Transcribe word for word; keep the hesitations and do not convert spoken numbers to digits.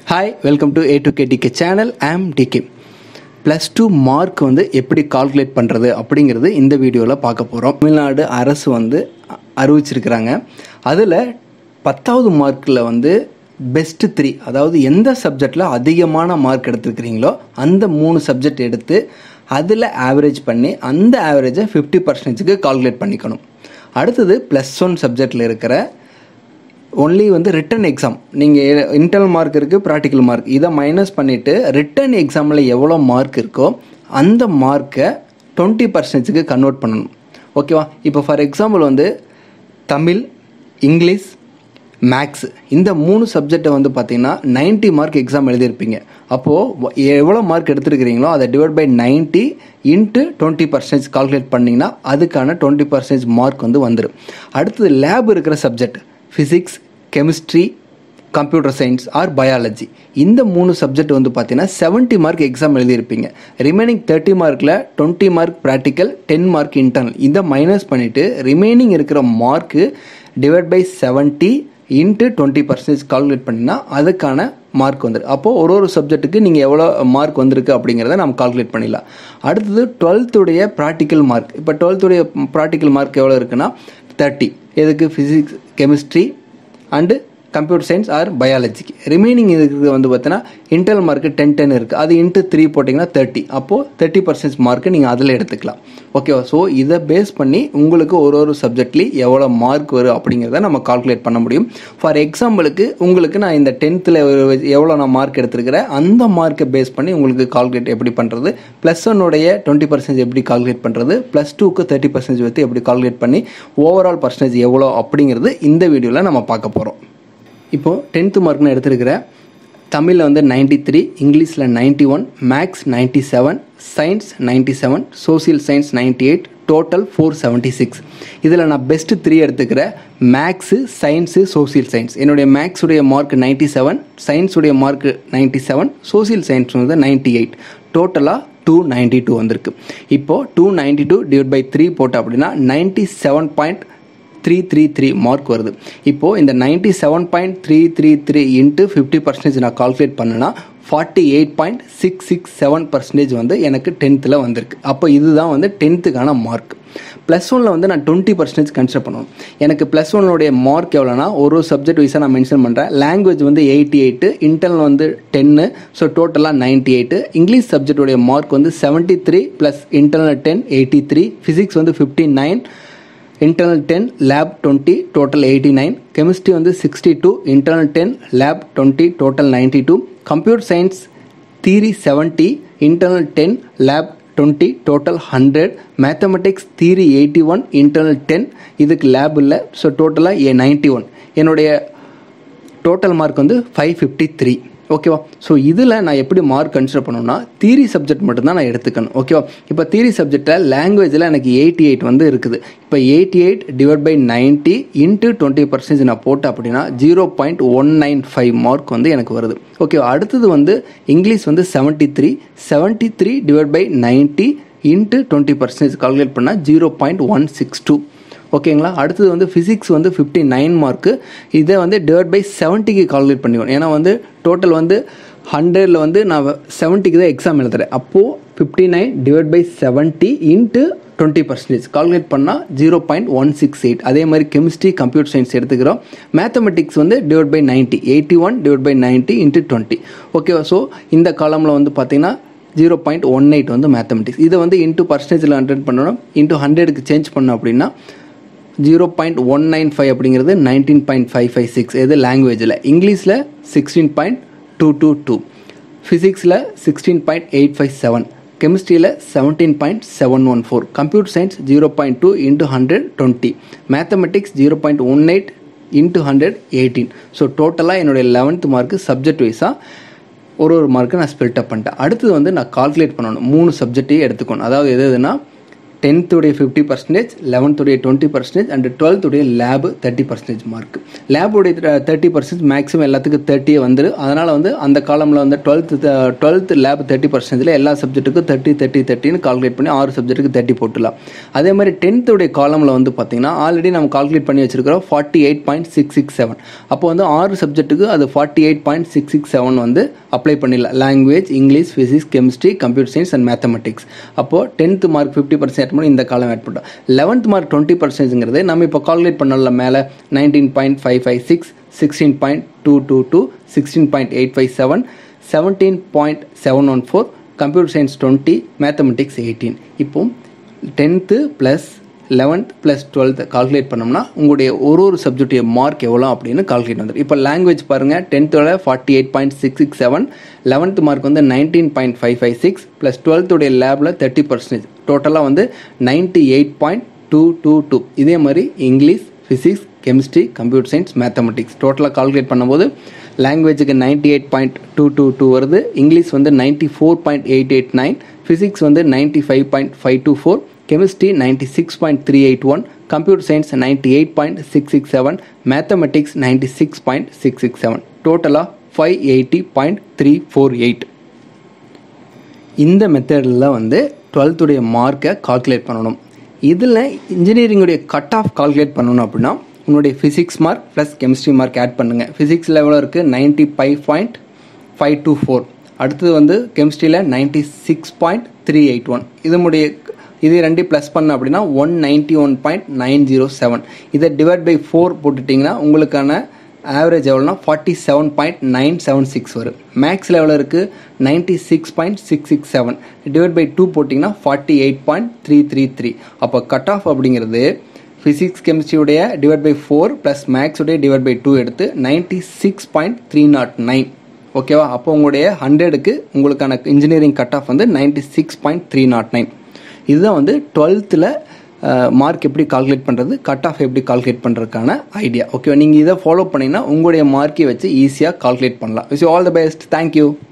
Hi, welcome to A two K D K channel. I am D K. Plus two mark வந்து எப்படி calculate பண்ணுறது அப்படிங்கிறது இந்த வீடியோவில் பார்க்க போகிறோம். தமிழ்நாடு அரசு வந்து அறிவிச்சிருக்கிறாங்க. அதில் பத்தாவது மார்க்கில் வந்து பெஸ்ட் த்ரீ, அதாவது எந்த சப்ஜெக்டில் அதிகமான மார்க் எடுத்துருக்கிறீங்களோ அந்த மூணு சப்ஜெக்ட் எடுத்து அதில் ஆவரேஜ் பண்ணி அந்த ஆவரேஜை ஃபிஃப்டி பர்சன்டேஜுக்கு கால்குலேட் பண்ணிக்கணும். அடுத்தது ப்ளஸ் ஒன் சப்ஜெக்டில் இருக்கிற ஒன்லி வந்து ரிட்டன் எக்ஸாம், நீங்கள் இன்டர்னல் மார்க் இருக்குது, ப்ராக்டிக்கல் மார்க், இதை மைனஸ் பண்ணிவிட்டு ரிட்டன் எக்ஸாமில் எவ்வளோ மார்க் இருக்கோ அந்த மார்க்கை டுவெண்ட்டி பர்சன்டேஜுக்கு கன்வெர்ட் பண்ணணும். ஓகேவா? இப்போ ஃபார் எக்ஸாம்பிள் வந்து தமிழ், இங்கிலீஷ், மேக்ஸ் இந்த மூணு சப்ஜெக்டை வந்து பார்த்திங்கன்னா நைன்ட்டி மார்க் எக்ஸாம் எழுதியிருப்பீங்க. அப்போது எவ்வளோ மார்க் எடுத்துருக்கிறீங்களோ அதை divide by ninety into twenty percentage calculate பண்ணிங்கன்னா அதுக்கான டுவெண்ட்டி பர்சன்டேஜ் மார்க் வந்து வந்துடும். அடுத்தது லேப் இருக்கிற subject physics, chemistry, computer science or biology, இந்த மூணு சப்ஜெக்ட் வந்து பார்த்தீங்கன்னா செவன்ட்டி மார்க் எக்ஸாம் எழுதியிருப்பீங்க. ரிமைனிங் தேர்ட்டி மார்க்கில் twenty mark practical, ten mark internal, இதை மைனஸ் பண்ணிவிட்டு ரிமைனிங் இருக்கிற mark divide by seventy into twenty percentage calculate பண்ணினா அதுக்கான மார்க் வந்துடும். அப்போது ஒரு ஒரு சப்ஜெக்ட்டுக்கு நீங்கள் எவ்வளோ மார்க் வந்திருக்கு அப்படிங்கிறத நம்ம கால்குலேட் பண்ணிடலாம். அடுத்தது டுவெல்த்துடைய ப்ராக்டிக்கல் மார்க். இப்போ டுவெல்த்துடைய ப்ராக்டிக்கல் மார்க் எவ்வளோ இருக்குன்னா தேர்ட்டி. எதுக்கு? Physics, chemistry and computer science or பயாலஜிக்கு. ரிமைனிங் இதுக்கு வந்து பார்த்தீங்கன்னா இன்டர்னல் மார்க்கு டென் டென் இருக்குது, அது இன்ட்டு த்ரீ போட்டிங்கன்னா தேர்ட்டி. அப்போது தேர்ட்டி பர்சன்டேஜ் மார்க்கு நீங்கள் அதில் எடுத்துக்கலாம். ஓகேவா? ஸோ இதை பேஸ் பண்ணி உங்களுக்கு ஒரு ஒரு சப்ஜெக்ட்லேயும் எவ்வளோ மார்க் வரும் அப்படிங்கிறத நம்ம கால்குலேட் பண்ண முடியும். ஃபார் எக்ஸாம்பிளுக்கு உங்களுக்கு நான் இந்த டென்த்தில் எவ்வளோ நான் மார்க் எடுத்துருக்கிறேன் அந்த மார்க்கை பேஸ் பண்ணி உங்களுக்கு கால்குலேட் எப்படி பண்ணுறது, ப்ளஸ் ஒன்னுடைய டுவெண்ட்டி பர்சன்டேஜ் எப்படி கால்குலேட் பண்ணுறது, ப்ளஸ் டூக்கு தேர்ட்டி பர்சன்டேஜ் வச்சு எப்படி கால்குலேட் பண்ணி ஓவரால் பர்சன்டேஜ் எவ்வளோ அப்படிங்கிறது இந்த வீடியோவில் நம்ம பார்க்க போகிறோம். இப்போது டென்த்து மார்க்னு எடுத்துருக்கிற தமிழில் வந்து நைன்ட்டி த்ரீ, இங்கிலீஷில் ninety one, maths ninety seven, science ninety seven, social science ninety eight, total four seventy six. இதில் நான் பெஸ்ட்டு த்ரீ எடுத்துக்கிற மேக்ஸு, சயின்ஸு, சோசியல் சயின்ஸ். என்னுடைய மேக்ஸுடைய மார்க் நைன்ட்டி செவன், சயின்ஸுடைய mark ninety seven, social science வந்து ninety eight, டோட்டலாக two ninety two வந்திருக்கு. இப்போது two ninety two divide by three போட்டோம் அப்படின்னா ninety seven point three three three mark வருது. இப்போது இந்த ninety seven point three three three into fifty percentage நான் கால்குலேட் பண்ணேன்னா forty eight point six six seven percentage வந்து எனக்கு டென்த்தில் வந்திருக்கு. அப்போ இதுதான் வந்து டென்த்துக்கான மார்க். ப்ளஸ் ஒனில் வந்து நான் டுவெண்ட்டி பர்சன்டேஜ் கன்சிடர் பண்ணணும். எனக்கு ப்ளஸ் ஒன்னுடைய மார்க் எவ்வளோனா ஒரு சப்ஜெக்ட் வைஸாக நான் மென்ஷன் பண்ணுறேன். லாங்குவேஜ் வந்து எயிட்டி எயிட்டு, இன்டர்னல் வந்து டென்னு, ஸோ டோட்டலாக நைன்ட்டி எயிட்டு. இங்கிலீஷ் சப்ஜெக்டுடைய மார்க் வந்து seventy three plus internal ten, eighty three. Physics வந்து fifty nine, internal ten, lab twenty, total eighty nine. Chemistry வந்து sixty two, internal ten, lab twenty, total ninety two. Computer science theory seventy, internal ten, lab twenty, total hundred. Mathematics theory eighty one, internal ten, இதுக்கு lab இல்லை, so டோட்டலாக ஏ ninety one. என்னுடைய total mark வந்து five fifty three. ஓகேவா? So இதில் நான் எப்படி மார்க் கன்சிடர் பண்ணணும்னா தியரி சப்ஜெக்ட் மட்டும்தான் நான் எடுத்துக்கணும். ஓகேவா? இப்போ தியரி சப்ஜெக்டில் லாங்குவேஜில் எனக்கு எயிட்டி எயிட் வந்து இருக்குது. இப்போ eighty eight divide by ninety into twenty percentage நான் போட்டேன் அப்படின்னா zero point one nine five mark வந்து எனக்கு வருது. ஓகேவா? அடுத்தது வந்து இங்கிலீஷ் வந்து seventy three, seventy three divide by ninety into twenty percentage calculate பண்ணால் zero point one six two. ஓகேங்களா? அடுத்தது வந்து ஃபிசிக்ஸ் வந்து ஃபிஃப்டி நைன் மார்க்கு. இதை வந்து டிவைட் பை செவன்ட்டிக்கு கால்குலேட் பண்ணிக்கணும். ஏன்னா வந்து டோட்டல் வந்து ஹண்ட்ரடில் வந்து நான் செவன்ட்டிக்கு தான் எக்ஸாம் எழுதுறேன். அப்போது fifty nine divide by seventy into twenty percentage calculate பண்ணால் zero point one six eight. அதே மாதிரி கெமிஸ்ட்ரி, கம்ப்யூட்டர் சயின்ஸ் எடுத்துக்கிறோம். மேத்தமெட்டிக்ஸ் வந்து divide by ninety, eighty one divide by ninety into twenty. ஓகேவா? ஸோ இந்த காலமில் வந்து பார்த்தீங்கன்னா ஜீரோ பாயிண்ட் ஒன் எயிட் வந்து மேத்தமெட்டிக்ஸ். இதை வந்து இன்ட்டு பர்சன்டேஜில் ஹண்ட்ரட் பண்ணணும், இன்ட்டு ஹண்ட்ரடுக்கு சேஞ்ச் பண்ணோம் அப்படின்னா zero point one nine five அப்படிங்கிறது nineteen point five five six. இது லாங்குவேஜில். இங்கிலீஷில் sixteen point two two two, ஃபிசிக்ஸில் sixteen point eight five seven, கெமிஸ்ட்ரியில் seventeen point seven one four, computer science zero point two into hundred twenty, mathematics zero point one eight into hundred eighteen. So டோட்டலாக என்னுடைய eleventh mark subject வைஸாக ஒரு ஒரு mark நான் ஸ்பில்ட் அப் பண்ணிட்டேன். அடுத்தது வந்து நான் கால்குலேட் பண்ணணும், மூணு சப்ஜெக்டையும் எடுத்துக்கணும். அதாவது எது எதுனா tenth உடைய fifty percent, eleventh உடைய twenty percent and twelfth உடைய lab thirty percent mark. lab உடைய thirty percent மேக்ஸிமம் எல்லாத்துக்கும் thirty வந்துரு. அதனால வந்து அந்த காலம்ல வந்து twelfth twelfth lab thirty percent ல எல்லா சப்ஜெக்ட்டுக்கும் thirty thirty thirty னு கால்குலேட் பண்ணி ஆறு சப்ஜெக்ட்டுக்கு thirty போட்டுலாம். அதே மாதிரி tenth உடைய காலம்ல வந்து பாத்தீங்கன்னா ஆல்ரெடி நம்ம கால்குலேட் பண்ணி வச்சிருக்கிறோம் forty-eight point six six seven. அப்போ வந்து ஆறு சப்ஜெக்ட்டுக்கு அது forty-eight point six six seven வந்து அப்ளை பண்ணிடலாம். Language, English, physics, chemistry, computer science and mathematics. அப்போ tenth மார்க் fifty percent இந்த காலம் ஆட் பண்ணோம். eleventh மார்க் twenty percentங்கிறது நம்ம இப்போ கால்குலேட் பண்ணல மேலே nineteen point five five six, sixteen point two two two, sixteen point eight five seven, seventeen point seven one four, computer science twenty, mathematics eighteen. இப்போ tenth plus eleventh plus twelfth calculate பண்ணோம்னா உங்களுடைய ஒரு ஒரு சப்ஜெக்டைய mark எவ்வளோ அப்படின்னு calculate வந்துடும். இப்போ language பாருங்கள், டென்த்தோட forty eight point six six seven, eleventh mark வந்து nineteen point five five six plus டுவெல்த்துடைய லேபில் தேர்ட்டி பர்சன்டேஜ் டோட்டலாக வந்து ninety eight point two two two. இதே மாதிரி English, physics, chemistry, computer science, mathematics டோட்டலாக கால்குலேட் பண்ணும்போது லாங்குவேஜுக்கு ninety eight point two two two வருது. இங்கிலீஷ் வந்து ninety four point eight eight nine, physics வந்து ninety five point five two four, chemistry ninety-six point three eight one, computer science ninety-eight point six six seven, mathematics ninety-six point six six seven, total five eighty point three four eight. இந்த மெத்தடில் வந்து twelfth உடைய மார்க்கை calculate பண்ணணும். இதில் இன்ஜினியரிங்குடைய cut off calculate பண்ணணும் அப்படின்னா உன்னுடைய physics mark plus chemistry mark add பண்ணுங்கள். ஃபிசிக்ஸ் லெவலில் இருக்குது ninety five point five two four, அடுத்தது வந்து கெமிஸ்ட்ரியில் ninety six point three eight one. இதனுடைய இது ரெண்டு ப்ளஸ் பண்ண அப்படின்னா one ninety one point nine zero seven. இதை டிவைட் பை ஃபோர் போட்டுட்டிங்கன்னா உங்களுக்கான ஆவரேஜ் எவ்வளோனா forty seven point nine seven six வரும். மேக்ஸ் லெவலில் இருக்குது ninety six point six six seven, divide by two போட்டிங்கன்னா forty eight point three three three. அப்போ cut off அப்படிங்கிறது ஃபிசிக்ஸ் கெமிஸ்ட்ரியுடைய டிவைட் பை ஃபோர் ப்ளஸ் மேக்ஸுடைய டிவைட் பை டூ எடுத்து ninety six point three nought nine. ஓகேவா? அப்போ உங்களுடைய ஹண்ட்ரடுக்கு உங்களுக்கான இன்ஜினியரிங் கட் ஆஃப் வந்து ninety six point three nought nine. இதுதான் வந்து டுவெல்த்தில் மார்க் எப்படி கால்குலேட் பண்ணுறது, கட் ஆஃப் எப்படி கால்குலேட் பண்ணுறதுக்கான ஐடியா. ஓகேவா? நீங்கள் இதை ஃபாலோ பண்ணிங்கன்னா உங்களுடைய மார்க்கை வச்சு ஈஸியாக கால்குலேட் பண்ணலாம். Wish you all the best. Thank you.